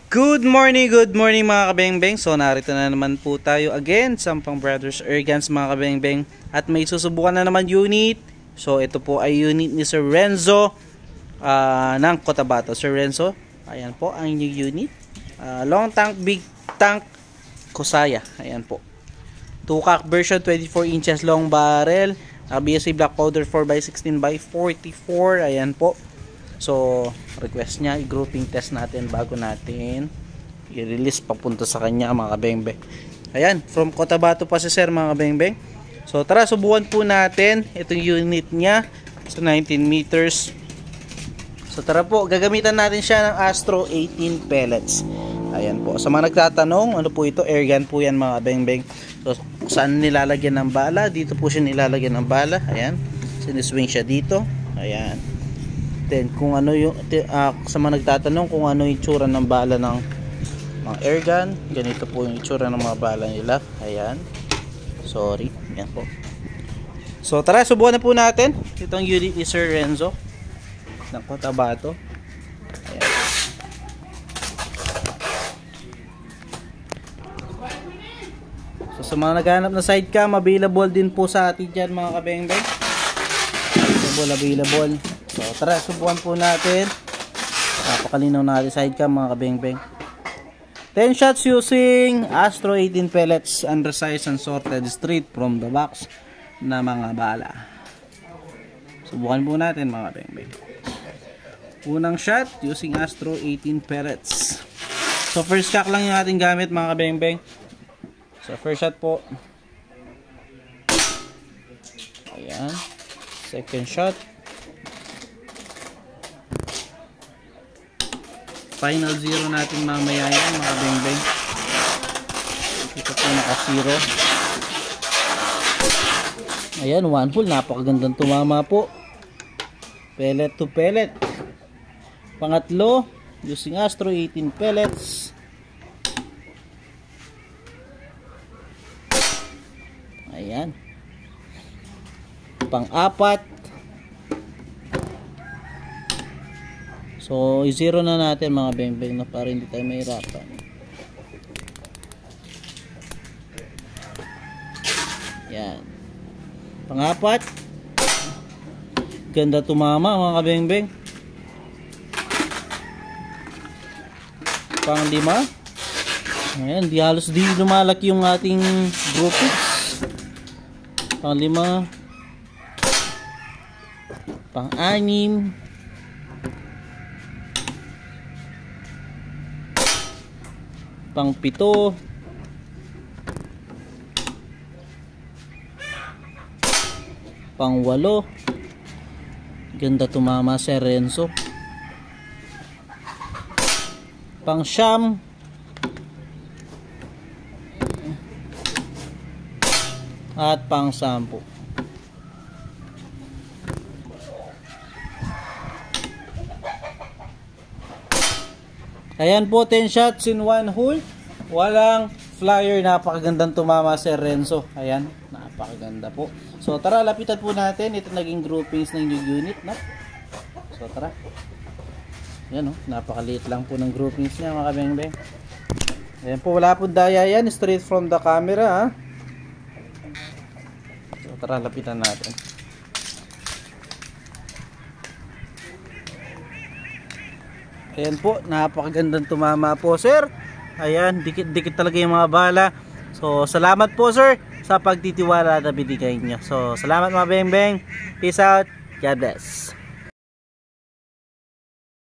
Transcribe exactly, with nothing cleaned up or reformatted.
Good morning, good morning mga kabengbeng. So narito na naman po tayo again, Sampang Brothers Airguns mga kabengbeng. At may susubukan na naman unit. So ito po ay unit ni Sir Renzo uh, ng Cotabato. Sir Renzo, ayan po ang inyong unit. Uh, long tank, big tank, Kusaya. Ayan po. two cock version, twenty-four inches long barrel. Uh, B S A black powder four by sixteen by forty-four. Ayan po. So, request niya, i-grouping test natin bago natin i-release papunta sa kanya mga kabengbeng. Ayan, from Cotabato pa si Sir mga kabengbeng. So, tara, subukan po natin itong unit niya sa nineteen meters. So, tara po, gagamitan natin siya ng Astro eighteen pellets. Ayan po. Sa mga nagtatanong, ano po ito? Airgun po yan mga kabengbeng. So, saan nilalagyan ng bala? Dito po siya nilalagyan ng bala. Ayan. Siniswing siya dito. Ayan. Then kung ano yung uh, sa mga nagtatanong kung ano yung itsura ng bala ng mga airgun, ganito po yung itsura ng mga bala nila. Ayan. Sorry. Yan po. So tara, subukan na po natin itong unit ni Sir Renzo ng Cotabato. Ayan. So sa mga naghahanap na sidecam, available din po sa atin dyan mga kabengbeng. Available, available. So tara, subukan po natin. Napakalinaw natin sidecam mga kabengbeng. ten shots using Astro eighteen pellets, undersized and sorted straight from the box na mga bala. Subukan po natin mga kabengbeng. Unang shot using Astro eighteen pellets. So first cock lang yung ating gamit mga kabengbeng. So first shot po. Ayan. Second shot. Final zero natin mamaya yan mga bengbeng. Ito po naka zero. Ayan, one hole. Napakagandang tumama po. Pellet to pellet. Pangatlo, using Astro eighteen pellets. Ayan. Pang-apat. So, i-zero na natin mga bengbeng na para hindi tayo mahirapan. Yan. Pangapat. Ganda tumama mga bengbeng. Panglima. Ayan, di halos di lumalaki yung ating groupings. Panglima. Pang-anim. Pang pito, pang walo, ganda tumama Sir Renzo, pang siyam, at pang sampu. Ayan po, ten shots in one hole. Walang flyer. Napakagandang tumama Sir Renzo. Ayan, napakaganda po. So tara, lapitan po natin. Ito naging groupings ng new unit, no? So tara. Ayan, oh, napakaliit lang po ng groupings niya mga kabengbeng. Ayan po, wala po daya yan. Straight from the camera, ha? So tara, lapitan natin. Ayan po, napakagandang tumama po Sir. Ayan, dikit-dikit talaga yung mga bala. So, salamat po Sir sa pagtitiwala na binigay nyo. So, salamat mga bengbeng. Peace out. God bless.